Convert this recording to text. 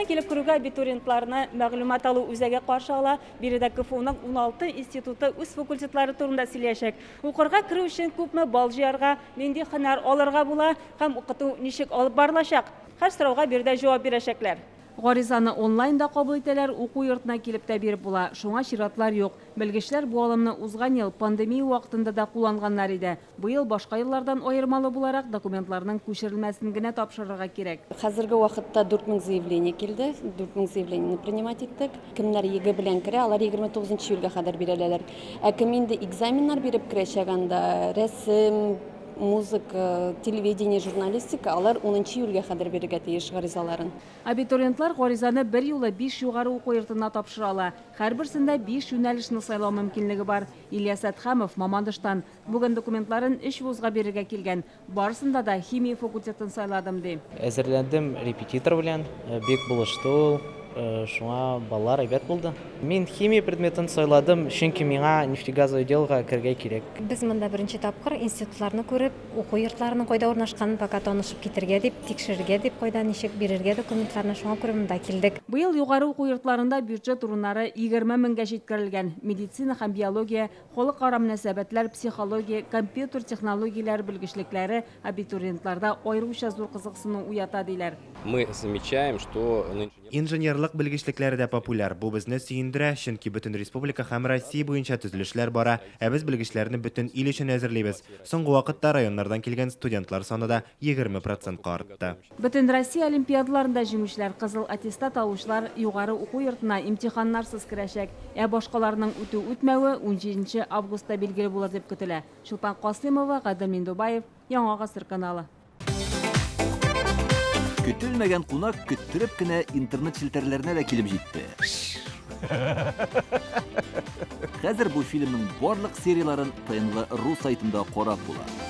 килеп керүгә абитуриентларны мәгълүмат алу үзәге каршы ала. Биредә КФУның 16 институты үз факультетлары турында сөйләшәк. Укырга керү өчен күпме балл җыярга, нинди һөнәр алырга була һәм укыту ничек алып барылачак? Һәр сорауга биредә җавап бирәчәкләр. Гаризаны онлайнда кабул итәләр, уку йортына килеп тә биреп була. Шуңа чиратлар юк. Белгечләр бу алымны узган ел пандемия вакытында да кулланганнар иде. Бу ел башка еллардан аермалы буларак документларның күчерелмәсен генә тапшырырга кирәк. Хәзерге вакытта 4000 заявление килде. 4000 заявлениене принимать иттек. Кемнәр еге белән керә, алар 29 июльгә кадәр бирәләр. Ә кем инде экзаменнар биреп керәчәк анда, рәсем, музыка, телевидение, журналистика, алар 10 июльгә кадәр бирергә тиеш гаризаларын. Абитуриентлар гаризаны бер юлы 5 югары уку йортына тапшыра. Һәрберсендә 5 юнәлешне сайлау мөмкинлеге бар. Ильяс Әтхәмов Мамадыштан бүген документларын 3 вузга бирергә килгән. Барысында да химия факультетын сайладым ди. Әзерләндем репетитор белән, бик булышты ул. Шуңа баллар әйбәт булды. Мин химия предметын сайладым, чөнки миңа нефтегазовый делга кергә кирәк. Без монда беренче тапкыр институтларны күреп, уку йортларының кайда урнашканын пока танышып китергә дип, тикшерергә дип, кайда ничек бирергә документларны шуңа күреп монда килдек. Быел югары уку йортларында бюджет урыннары 20 меңгә җиткерелгән. Медицина һәм биология, халыкара мөнәсәбәтләр, психология, компьютер технологияләре белгечлекләре абитуриентларда аеруча зур кызыксыну уята диләр. Мы замечаем, что инженерлык белгечлекләре дә популяр. Бу безне сөендерә, чөнки бөтен республика һәм Россия буенча төзелешләр бара. Ә без белгечләрне бөтен ил өчен әзерлибез. Соңгы вакытта районнардан килгән студентлар саны да 20% артты. Бөтен Россия олимпиадаларында җиңүчеләр, кызыл аттестат алучылар югары уку йортына имтиханнарсыз керәчәк. Ә башкаларның үтү-үтмәве 17 августта билгеле булыр дип көтелә. Шулпан Касыймова, Гадел Миндубаев, Яңа Гасыр каналы. Көтелмәгән кунак көттереп кенә интернет челтәрләренә дә килеп җитте. Хәзер бу фильмның барлык серияларын ТНВ.ру сайтында карап була.